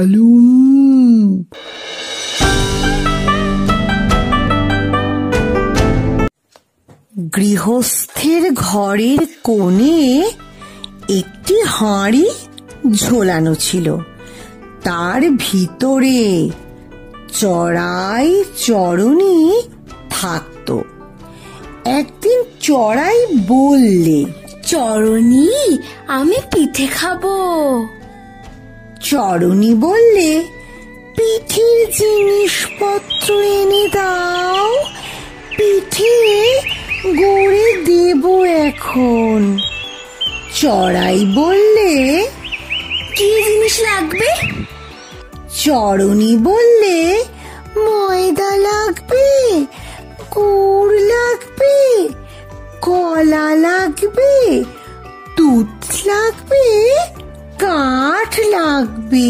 হালুম। গৃহস্থের ঘরের কোণে একটি হাঁড়ি ঝোলানো ছিল, তার ভিতরে চড়াই চড়ুনি থাকত। একদিন চড়াই বললে, চড়ুনি, আমি পিঠে খাবো। চড়ুনি বললে, পিঠের জিনিসপত্র এনে দাও, পিঠে গড়ে দেব এখন। চড়াই বললে, কি জিনিস লাগবে? চড়ুনি বললে, ময়দা লাগবে, গুড় লাগবে, কলা লাগবে, দুধ লাগবে, কাঠ লাগবে।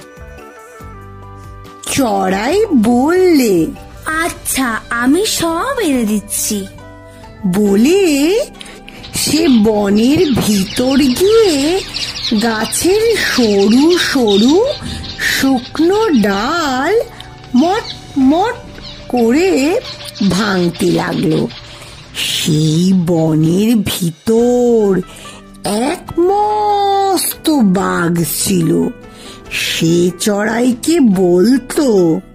চড়াই বললে, আচ্ছা, আমি সব এনে দিচ্ছি। বলে সে বনের ভিতর গিয়ে গাছের সরু সরু শুকনো ডাল মট মট করে ভাঙতে লাগলো। সেই বনের ভিতর এক মস্ত বাঘ ছিল। সে চড়াইকে বলতো,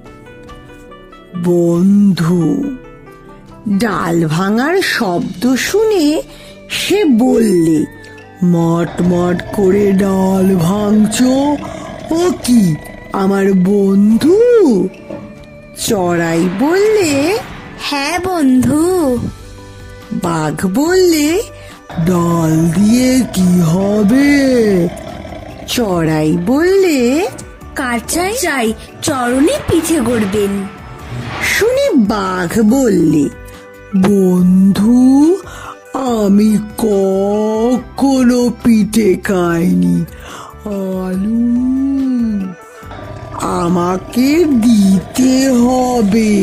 বন্ধু। ডাল ভাঙার শব্দ শুনে সে বললে, মট মট করে ডাল ভাঙছো, ও কি আমার বন্ধু? চড়াই বললে, হ্যাঁ বন্ধু। বাঘ বললে, ডাল দিয়ে কি হবে? চড়াই বললে, কাঁচাই চাই, চড়ুনি পিঠে গড়বেন। শুনে বাঘ বললে, বন্ধু, আমি কখনো পিঠে খাইনি, আলু আমাকে দিতে হবে।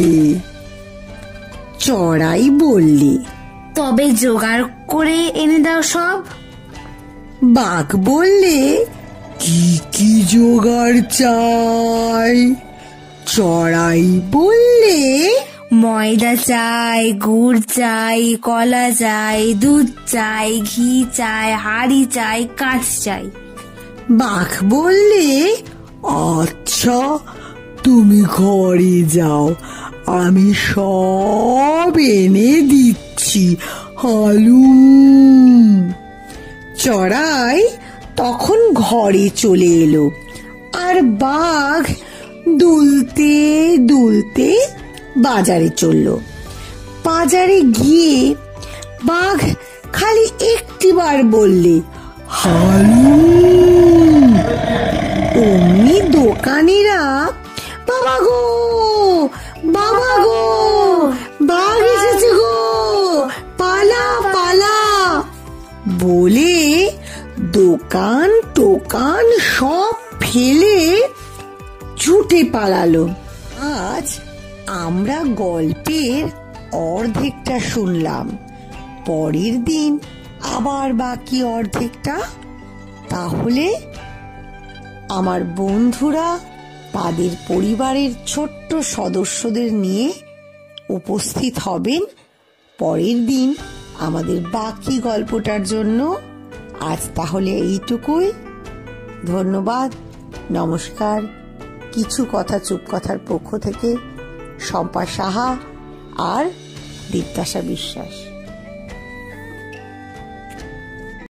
চড়াই বললে, তবে জোগাড় করে এনে দাও সব। বাঘ বললে, কি কি জোগাড় চাই? চড়াই বললে, ময়দা চাই, গুড় চাই, কলা চাই, দুধ চাই, ঘি চাই, হাঁড়ি চাই, কাঠ চাই। বাঘ বললে, আচ্ছা, তুমি ঘরে যাও, আমি সব এনে দিচ্ছি, হালুম। চড়াই তখন ঘরে চলে এলো, আর বাঘ দুলতে দুলতে বাজারে চলল। বাজারে গিয়ে বাঘ খালি একটিবার বললে, হালুম। অমনি দোকানিরা, বাবা গো, বাবা গো, বাঘ এসেছে গো, পালা পালা বলে দোকান টোকান সব ফেলে ছুটে পালালো। আজ আমরা গল্পের অর্ধেকটা শুনলাম, পরের দিন আবার বাকি অর্ধেকটা। তাহলে আমার বন্ধুরা তাদের পরিবারের ছোট্ট সদস্যদের নিয়ে উপস্থিত হবেন পরের দিন আমাদের বাকি গল্পটার জন্য। আজ তাহলে এইটুকুই। ধন্যবাদ, নমস্কার। কিছু কথা চুপ কথার পক্ষ থেকে শম্পা সাহা আর দীপ্তাশা বিশ্বাস।